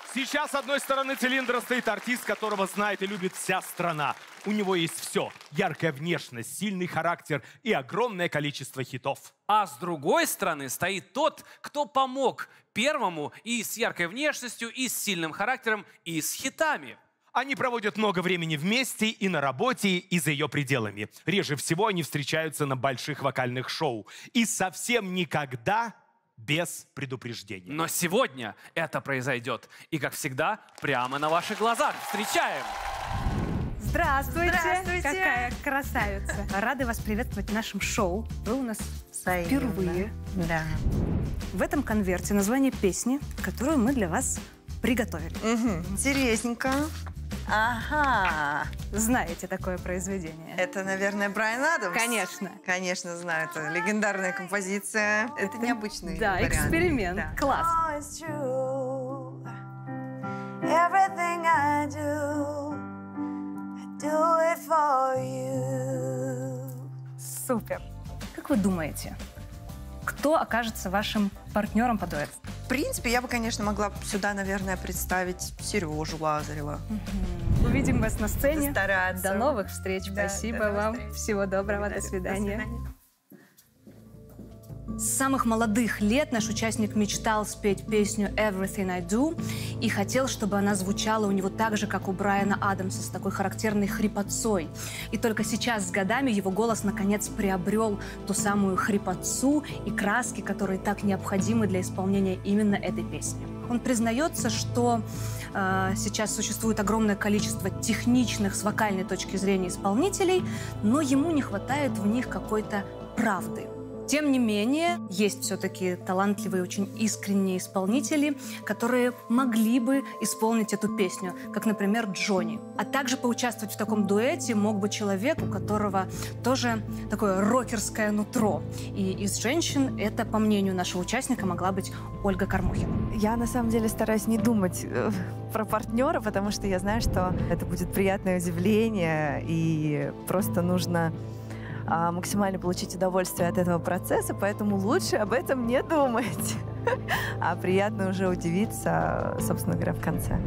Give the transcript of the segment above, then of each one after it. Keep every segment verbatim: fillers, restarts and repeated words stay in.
Сейчас с одной стороны цилиндра стоит артист, которого знает и любит вся страна. У него есть все. Яркая внешность, сильный характер и огромное количество хитов. А с другой стороны стоит тот, кто помог первому и с яркой внешностью, и с сильным характером, и с хитами. Они проводят много времени вместе и на работе, и за ее пределами. Реже всего они встречаются на больших вокальных шоу. И совсем никогда без предупреждения. Но сегодня это произойдет. И, как всегда, прямо на ваших глазах. Встречаем! Здравствуйте! Здравствуйте! Какая красавица! Рады вас приветствовать в нашем шоу. Вы у нас впервые. Да. В этом конверте название песни, которую мы для вас приготовили. Угу. Интересненько. Ага. Знаете такое произведение? Это, наверное, Брайан Адамс? Конечно. Конечно, знаю. Это легендарная композиция. Это необычный Да, вариант. эксперимент. Да. Класс. Everything I do, I do it for you. Супер. Как вы думаете, кто окажется вашим партнером по дуэту? В принципе, я бы, конечно, могла сюда, наверное, представить Сережу Лазарева. Угу. Увидим вас на сцене. Стараться. До новых встреч. Да, Спасибо до вам. встреч. Всего доброго. До До свидания. свидания. С самых молодых лет наш участник мечтал спеть песню «Everything I Do» и хотел, чтобы она звучала у него так же, как у Брайана Адамса, с такой характерной хрипотцой. И только сейчас, с годами, его голос наконец приобрел ту самую хрипотцу и краски, которые так необходимы для исполнения именно этой песни. Он признается, что э, сейчас существует огромное количество техничных с вокальной точки зрения исполнителей, но ему не хватает в них какой-то правды. Тем не менее, есть все-таки талантливые, очень искренние исполнители, которые могли бы исполнить эту песню, как, например, Джонни. А также поучаствовать в таком дуэте мог бы человек, у которого тоже такое рокерское нутро. И из женщин это, по мнению нашего участника, могла быть Ольга Кормухина. Я, на самом деле, стараюсь не думать э, про партнера, потому что я знаю, что это будет приятное удивление, и просто нужно максимально получить удовольствие от этого процесса, поэтому лучше об этом не думать. А приятно уже удивиться, собственно говоря, в конце.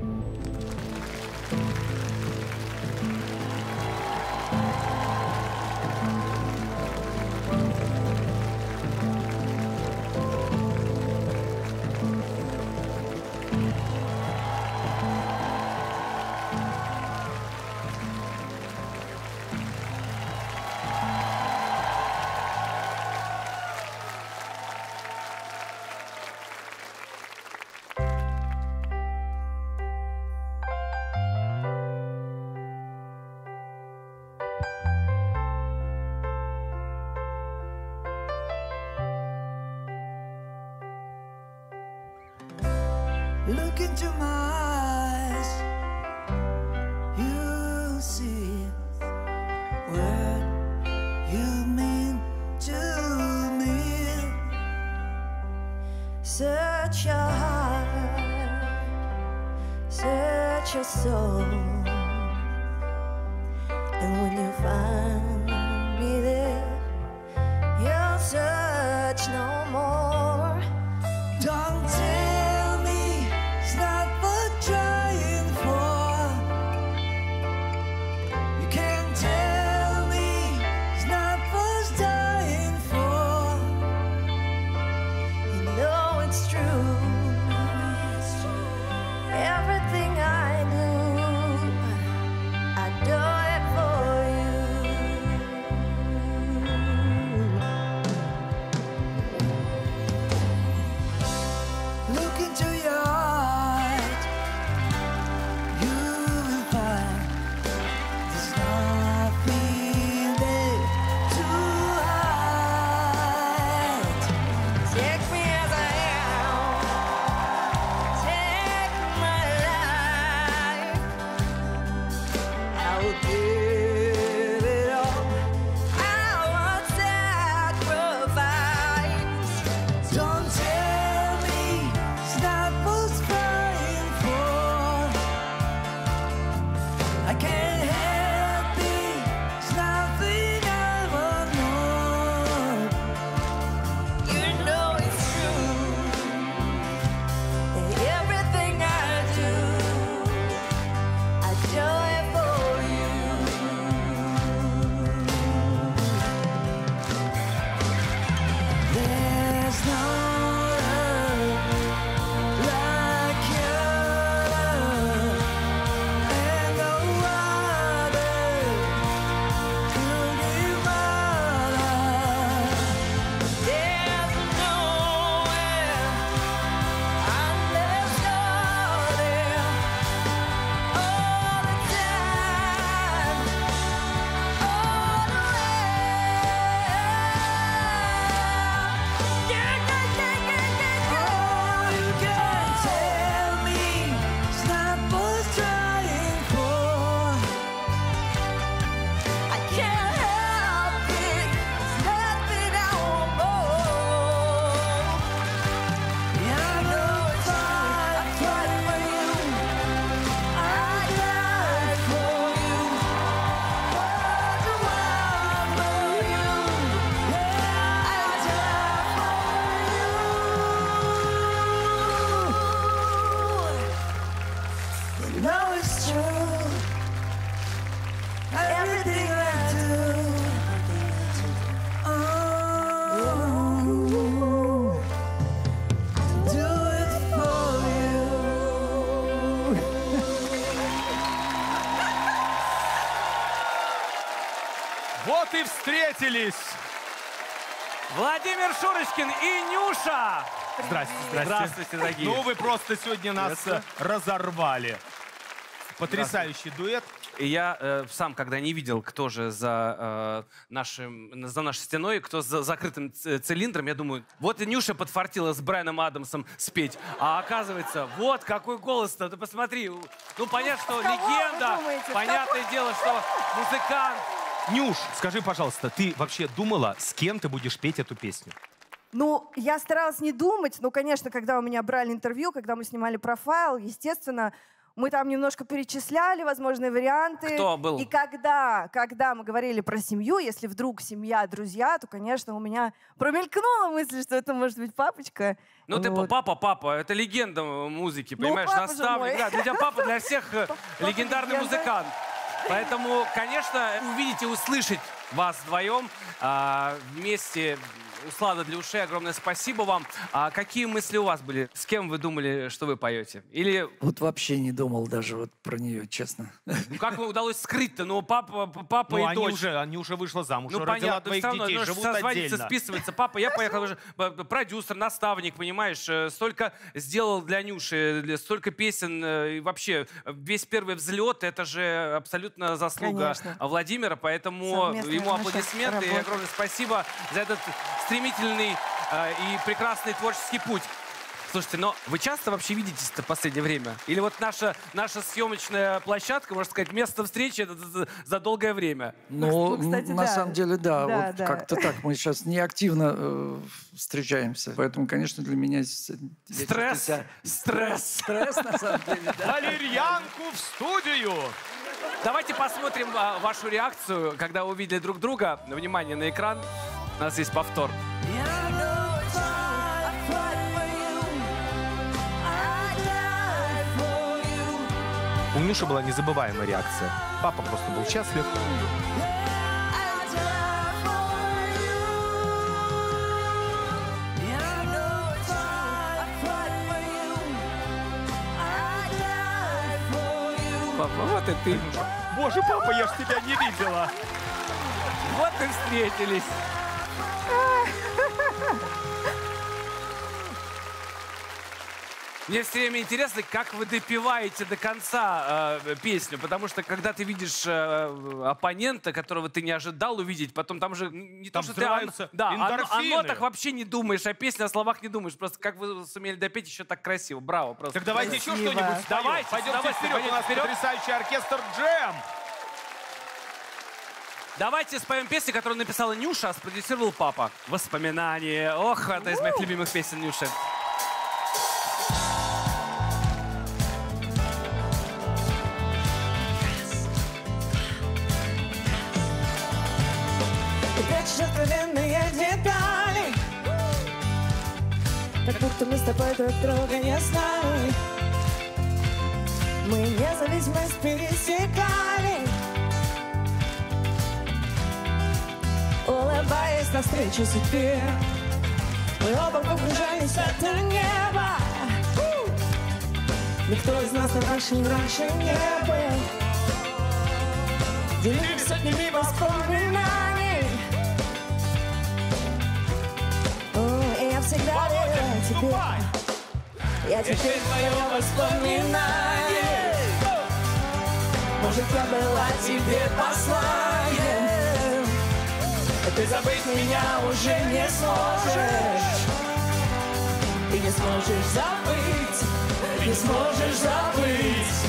Look into my eyes, you'll see what you mean to me. Search your heart, search your soul, and when you find me there, you'll search no more. Don't tell me it's not worth trying for. You can't tell me it's not worth dying for. You know it's true. Everything I do, I do it for you. И встретились. Владимир Шурочкин и Нюша. Здрасте, здрасте. Здравствуйте, дорогие. Ну, вы просто сегодня нас разорвали. Потрясающий дуэт. И я э, сам, когда не видел, кто же за, э, нашим, за нашей стеной, кто за закрытым цилиндром, я думаю, вот и Нюша подфартила с Брайаном Адамсом спеть. А оказывается, вот какой голос-то, ты посмотри. Ну, понятно, что легенда, понятное дело, что музыкант. Нюш, скажи, пожалуйста, ты вообще думала, с кем ты будешь петь эту песню? Ну, я старалась не думать, но, конечно, когда у меня брали интервью, когда мы снимали профайл, естественно, мы там немножко перечисляли возможные варианты. Кто был? И когда, когда мы говорили про семью, если вдруг семья, друзья, то, конечно, у меня промелькнула мысль, что это может быть папочка. Ну, ты Вот. папа, папа, это легенда музыки, Ну, понимаешь, папа же наставник. мой. Да, для тебя папа, для всех э, легендарный легенда. музыкант. Поэтому, конечно, увидеть и услышать вас вдвоем а, вместе. Услада для ушей, огромное спасибо вам. А какие мысли у вас были? С кем вы думали, что вы поете? Или Вот вообще не думал даже вот про нее, честно. ну, как вам удалось скрыть-то? Ну, папа, папа Ну, и они дочь. уже, они уже вышла замуж, Ну, уже родила понятно, двоих все равно, детей, ну, живут созванивается, отдельно. списывается. Папа, я поехал уже, б- б- продюсер, наставник, понимаешь, э, столько сделал для Нюши, для- столько песен, э, и вообще весь первый взлет, это же абсолютно заслуга Конечно. Владимира, поэтому Совместная ему наша аплодисменты и работа. огромное спасибо за этот стремительный э, и прекрасный творческий путь. Слушайте, но вы часто вообще видитесь-то в последнее время? Или вот наша, наша съемочная площадка, можно сказать, место встречи это за, за долгое время? Ну, кстати, на да. самом деле, да. Да, вот да. как-то так. Мы сейчас не активно э, встречаемся. Поэтому, конечно, для меня... с- я чувствую Стресс, себя- стресс. Стресс, на самом деле, да. Валерьянку в студию! Давайте посмотрим а, вашу реакцию, когда увидели друг друга. Внимание на экран. У нас есть повтор. У Нюши была незабываемая реакция. Папа просто был счастлив. Папа, вот и ты. Боже, папа, я ж тебя не видела. Вот и встретились. Мне все время интересно, как вы допеваете до конца э, песню, потому что когда ты видишь э, оппонента, которого ты не ожидал увидеть, потом там же не Там то, что ты о, взрываются да, о, о эндорфины. нотах вообще не думаешь, о песне, о словах не думаешь. Просто как вы сумели допеть еще так красиво. Браво. Просто. Так давайте еще Спасибо. что-нибудь споем. Давайте, Пойдемте давайте, вперед, пойдемте у нас вперед. потрясающий оркестр «Джем». Давайте споем песню, которую написала Нюша, а спродюсировал папа. «Воспоминания». Ох, это из моих любимых песен Нюши. Прячешь откровенные детали, как будто мы с тобой друг друга не знали. Мы независимость пересекали, улыбаясь навстречу судьбе. Мы оба погружались в это небо. Никто из нас на нашем раньше не был. Делились сотнями воспоминаний. О, и я всегда верила тебе. Я теперь твое воспоминание. Может, я была тебе посланием. Ты забыть меня уже не сможешь. Ты не сможешь забыть. Не сможешь забыть.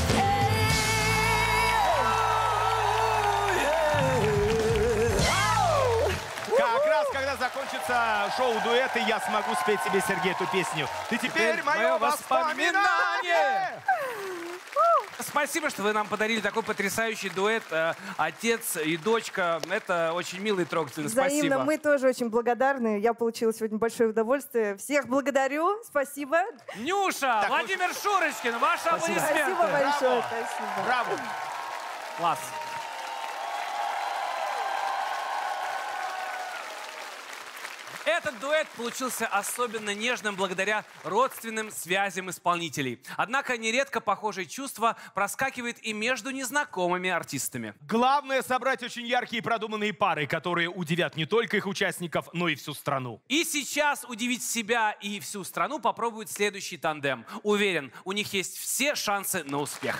Как раз, когда закончится шоу «Дуэты», я смогу спеть себе, Сергей, эту песню. Ты теперь, Теперь мое мое воспоминание! воспоминание! Спасибо, что вы нам подарили такой потрясающий дуэт. э, Отец и дочка. Это очень милый и трогательный. Взаимно. Спасибо. Мы тоже очень благодарны. Я получила сегодня большое удовольствие. Всех благодарю. Спасибо. Нюша, Владимир Шурочкин, ваши аплодисменты. Спасибо большое. Браво. Спасибо. Браво! Класс. Этот дуэт получился особенно нежным благодаря родственным связям исполнителей. Однако нередко похожие чувства проскакивают и между незнакомыми артистами. Главное — собрать очень яркие и продуманные пары, которые удивят не только их участников, но и всю страну. И сейчас удивить себя и всю страну попробует следующий тандем. Уверен, у них есть все шансы на успех.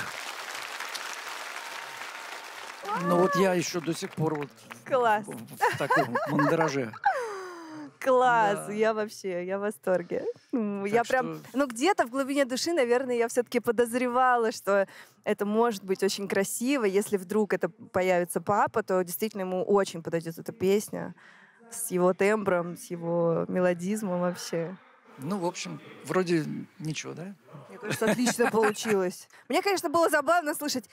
Ну вот я еще до сих пор вот Класс. в, в таком мандраже. Класс, Да. я вообще, я в восторге. М, Так Я прям, что- ну где-то в глубине души, наверное, я все-таки подозревала, что это может быть очень красиво. Если вдруг это появится папа, то действительно ему очень подойдет эта песня с его тембром, с его мелодизмом вообще. Ну, в общем, вроде ничего, да? Мне кажется, отлично получилось. Мне, конечно, было забавно слышать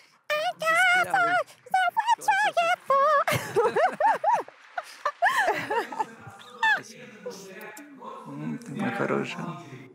М, ты моя хорошая.